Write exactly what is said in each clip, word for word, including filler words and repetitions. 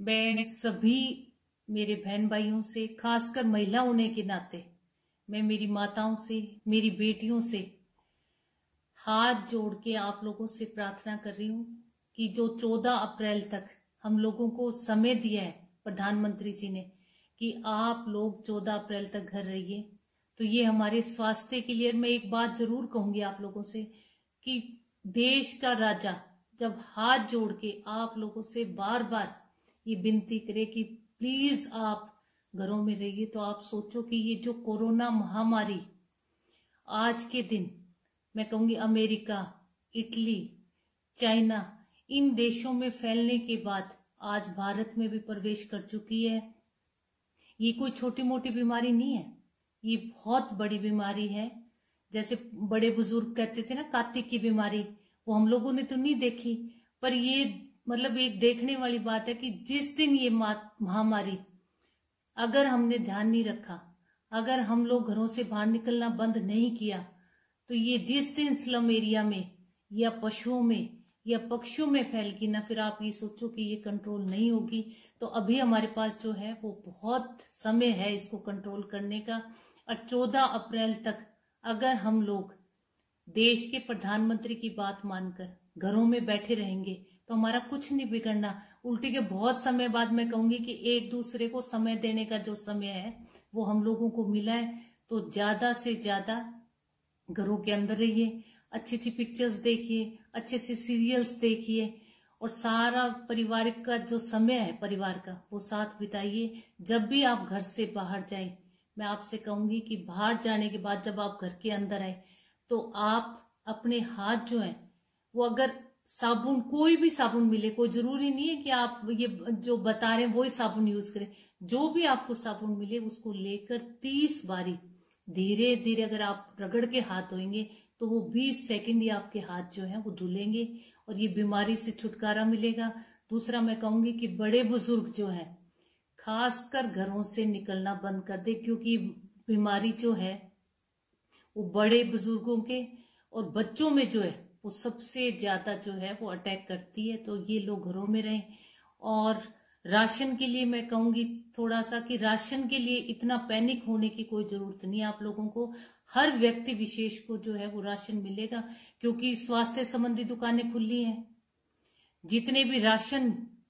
मैं सभी मेरे बहन भाइयों से, खासकर महिला होने के नाते मैं मेरी माताओं से, मेरी बेटियों से हाथ जोड़ के आप लोगों से प्रार्थना कर रही हूँ कि जो चौदह अप्रैल तक हम लोगों को समय दिया है प्रधानमंत्री जी ने कि आप लोग चौदह अप्रैल तक घर रहिए, तो ये हमारे स्वास्थ्य के लिए। मैं एक बात जरूर कहूंगी आप लोगों से कि देश का राजा जब हाथ जोड़ के आप लोगों से बार बार ये विनती करे कि प्लीज आप घरों में रहिए, तो आप सोचो कि ये जो कोरोना महामारी आज के दिन मैं कहूंगी अमेरिका, इटली, चाइना, इन देशों में फैलने के बाद आज भारत में भी प्रवेश कर चुकी है। ये कोई छोटी मोटी बीमारी नहीं है, ये बहुत बड़ी बीमारी है। जैसे बड़े बुजुर्ग कहते थे ना, कार्तिक की बीमारी, वो हम लोगों ने तो नहीं देखी, पर ये मतलब एक देखने वाली बात है कि जिस दिन ये महामारी अगर हमने ध्यान नहीं रखा, अगर हम लोग घरों से बाहर निकलना बंद नहीं किया, तो ये जिस दिन स्लम एरिया में या पशुओं में या पक्षियों में फैल गई ना, फिर आप ये सोचो कि ये कंट्रोल नहीं होगी। तो अभी हमारे पास जो है वो बहुत समय है इसको कंट्रोल करने का। और चौदह अप्रैल तक अगर हम लोग देश के प्रधानमंत्री की बात मानकर घरों में बैठे रहेंगे तो हमारा कुछ नहीं बिगड़ना। उल्टी के बहुत समय बाद मैं कहूंगी कि एक दूसरे को समय देने का जो समय है वो हम लोगों को मिला है, तो ज्यादा से ज्यादा घरों के अंदर रहिए, अच्छी अच्छी पिक्चर्स देखिए, अच्छे अच्छे सीरियल्स देखिए, और सारा पारिवारिक का जो समय है परिवार का वो साथ बिताइए। जब भी आप घर से बाहर जाए, मैं आपसे कहूंगी कि बाहर जाने के बाद जब आप घर के अंदर आए तो आप अपने हाथ जो है वो, अगर साबुन, कोई भी साबुन मिले, कोई जरूरी नहीं है कि आप ये जो बता रहे हैं वही साबुन यूज करें, जो भी आपको साबुन मिले उसको लेकर तीस बारी धीरे धीरे अगर आप रगड़ के हाथ धोएंगे तो वो बीस सेकंड ही आपके हाथ जो है वो धुलेंगे और ये बीमारी से छुटकारा मिलेगा। दूसरा मैं कहूंगी कि बड़े बुजुर्ग जो है खासकर घरों से निकलना बंद कर दे, क्योंकि बीमारी जो है वो बड़े बुजुर्गों के और बच्चों में जो है वो सबसे ज्यादा जो है वो अटैक करती है। तो ये लोग घरों में रहें। और राशन के लिए मैं कहूंगी थोड़ा सा कि राशन के लिए इतना पैनिक होने की कोई जरूरत नहीं है आप लोगों को। हर व्यक्ति विशेष को जो है वो राशन मिलेगा, क्योंकि स्वास्थ्य संबंधी दुकानें खुली हैं। जितने भी राशन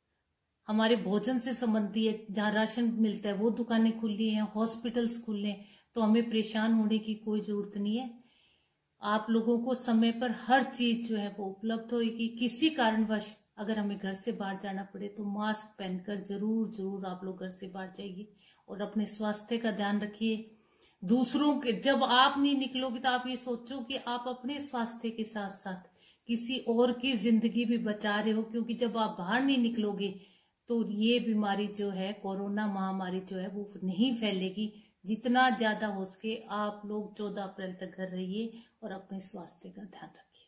हमारे भोजन से संबंधी है, जहां राशन मिलता है वो दुकानें खुली हैं, हॉस्पिटल्स खुले हैं, तो हमें परेशान होने की कोई जरूरत नहीं है। आप लोगों को समय पर हर चीज जो है वो उपलब्ध होगी। किसी कारणवश अगर हमें घर से बाहर जाना पड़े तो मास्क पहनकर जरूर जरूर आप लोग घर से बाहर जाइए और अपने स्वास्थ्य का ध्यान रखिए। दूसरों के, जब आप नहीं निकलोगे तो आप ये सोचो कि आप अपने स्वास्थ्य के साथ साथ किसी और की जिंदगी भी बचा रहे हो, क्योंकि जब आप बाहर नहीं निकलोगे तो ये बीमारी जो है, कोरोना महामारी जो है वो नहीं फैलेगी। जितना ज्यादा हो सके आप लोग चौदह अप्रैल तक घर रहिए और अपने स्वास्थ्य का ध्यान रखिए।